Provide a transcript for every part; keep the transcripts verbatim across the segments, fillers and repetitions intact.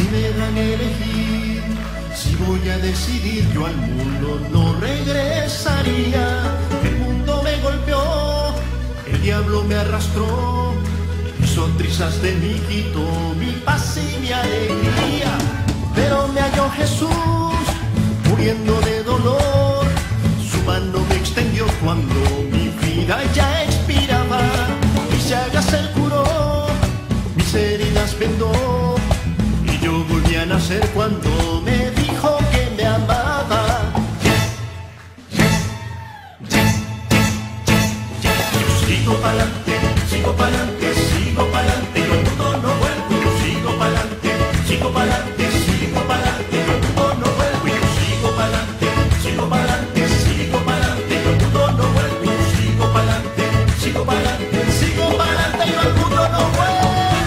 me dan a elegir, si voy a decidir, yo al mundo no regresaría. El mundo me golpeó, el diablo me arrastró, hizo trizas de mí, quitó mi paz y mi alegría. Pero me halló Jesús, muriendo de dolor, su mano me extendió cuando mi vida ya expiraba. Mis llagas él curó, mis heridas vendó, y yo volví a nacer cuando me dijo que me amaba. Yo sigo pa'lante, sigo pa'lante, sigo pa'lante, yo al mundo no vuelvo. Yo sigo pa'lante, sigo pa'lante, sigo pa'lante, yo al mundo no vuelvo. Yo sigo pa'lante, sigo pa'lante, sigo pa'lante, yo al mundo no vuelvo. Yo sigo pa'lante, sigo pa'lante, sigo pa'lante, yo al mundo no vuelvo.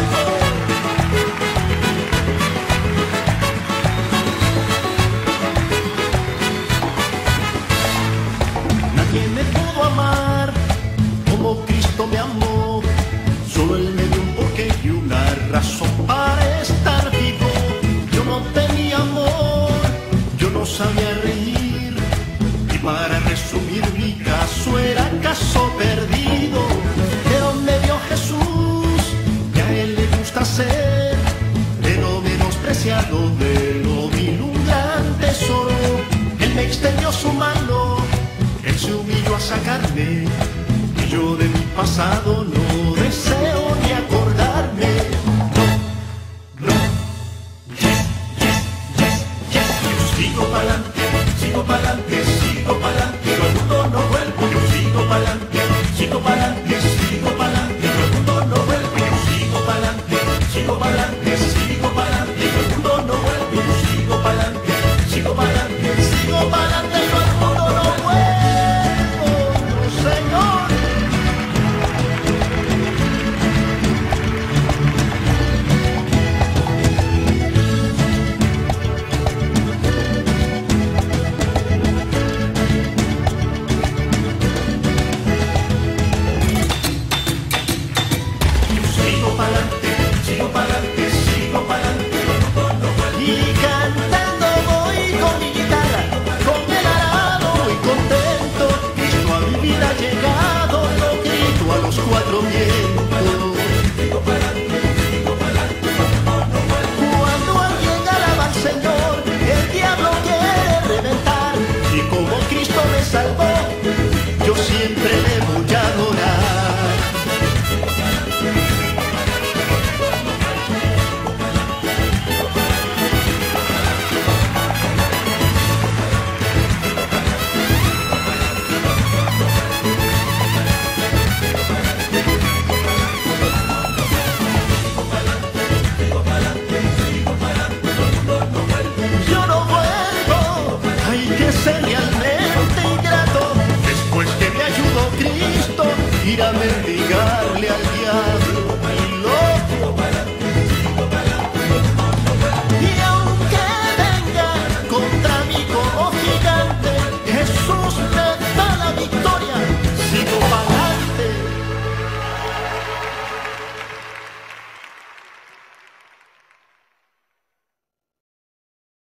Nadie me pudo amar como Cristo me amó, solo Él me dio un porqué y una razón para estar vivo. Yo no tenía amor, yo no sabía reír, y para resumir mi caso era caso perdido. Pero me dio Jesús, y a Él le gusta ser de lo menospreciado, de lo vil, un gran tesoro. Él me extendió su mano, Él se humilló a sacarme, y yo de mi pasado no deseo ni acordarme. No, no, yes, yes, yes, yes. Yo sigo pa'lante, sigo pa'lante, sigo pa'lante, yo al mundo no vuelvo. Yo sigo pa'lante, sigo pa'lante, sigo pa'lante, yo al mundo no vuelvo. Yo sigo pa'lante, sigo pa'lante, sigo pa'lante, yo al mundo no vuelvo. Yo sigo pa'lante, sigo pa'lante, sigo pa'lante, yo al mundo no vuelvo, Señor. Sigo pa'lante, sigo pa'lante, sigo pa'lante, yo al mundo no vuelvo. Y cantando voy con mi guitarra, con el arado muy contento. Cristo a mi vida ha llegado, lo grito a los cuatro vientos. Sigo pa'lante, sigo pa'lante, yo al mundo no vuelvo. Cuando alguien alaba al Señor, el diablo quiere reventar, y como Cristo me salvó, yo siempre